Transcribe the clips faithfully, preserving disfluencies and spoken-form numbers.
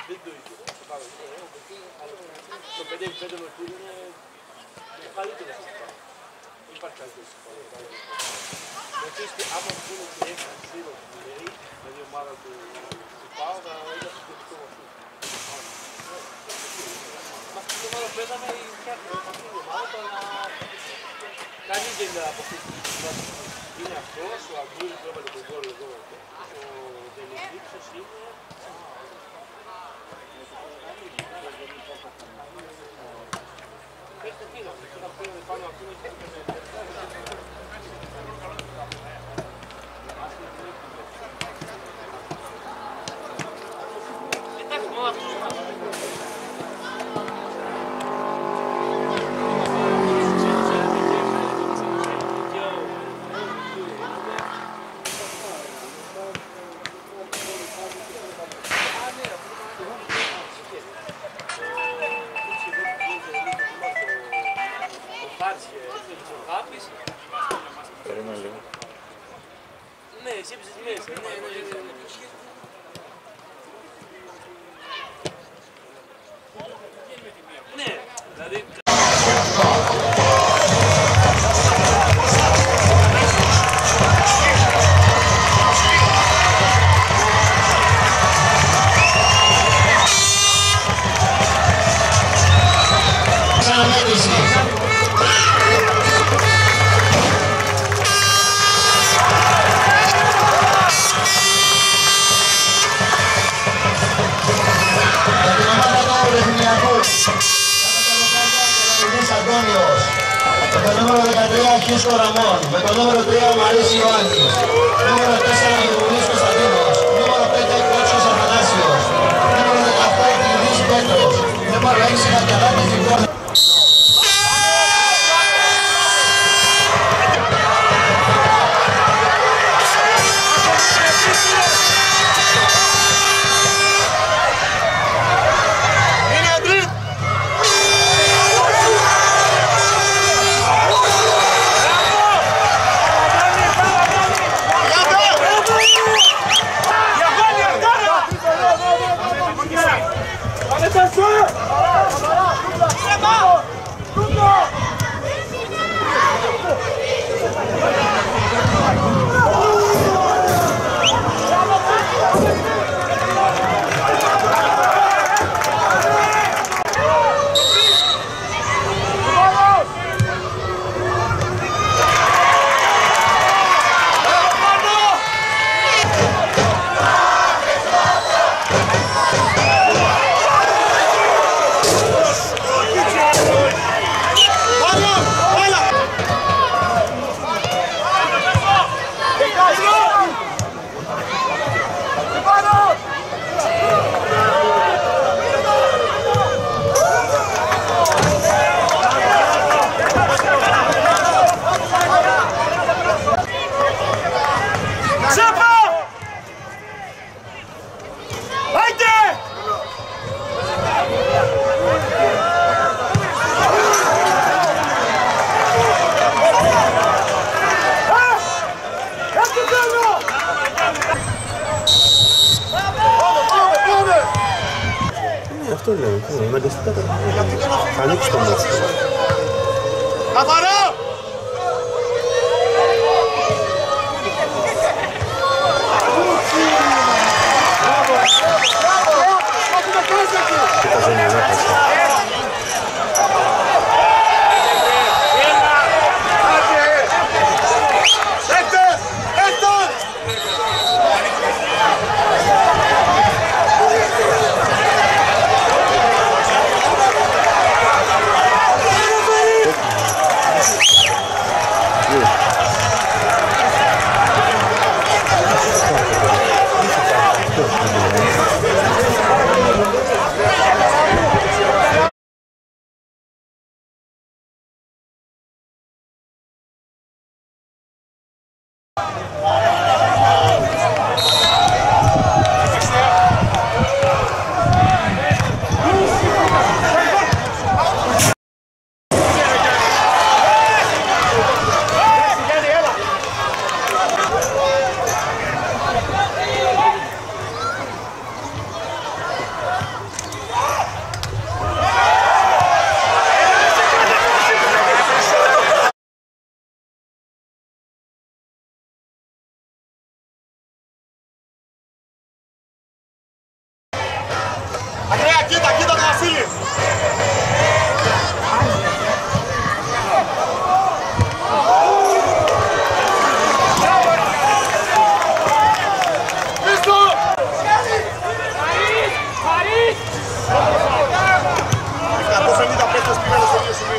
δεν το ίδιο. Το πέντε επί πέντε με ποιο είναι το καλύτερο στο πάνω. Δεν υπάρχει καλύτερο στο πάνω. Επίσης και άμα βγουν και έξι σύλλο του λέει, δηλαδή η ομάδα του ΠΑΟ θα είναι στο τελικό βαθμό. Με αυτή την ομάδα παίζαμε η ομάδα να κανείς δεν αποκτήσει. Είναι αυτός, ο Αγκούρης που έβαλε τον κόλλο εδώ, ο Δελεγίψος είναι... Πέστε πήγαμε, τώρα πήγαμε πάνω από αυτήν και εντάξει, μόνο αυτός ο μάτος. Περίμενε λίγο. Ναι, εσύ έπαιζες μέσα. Ναι, ναι, ναι. Ναι, δηλαδή... Με το νούμερο δεκατρία Χίσκο Ραμόν, με το νούμερο τρία Μαρίς Ιωάννης, νούμερο τέσσερα Γεωργής Κωνσταντίνος, νούμερο πέντε Κότσος Αθανάσιος, νούμερο δεκαοκτώ Κιλδής Πέτρος, νούμερο έξι Καρκιαδάκης Νικόλας. Αυτό λέω, με αντιστοιχά θα ανοίξει το μάτσο. Καθαρό! Και τα ζένια να πας. Ακραία, κοίτα, κοίτα το Βασίλη. εκατόν πενήντα παίκτες πήγανε στο ίδιο σημείο.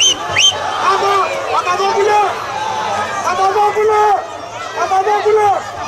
Παπαδόπουλο! Παπαδόπουλο!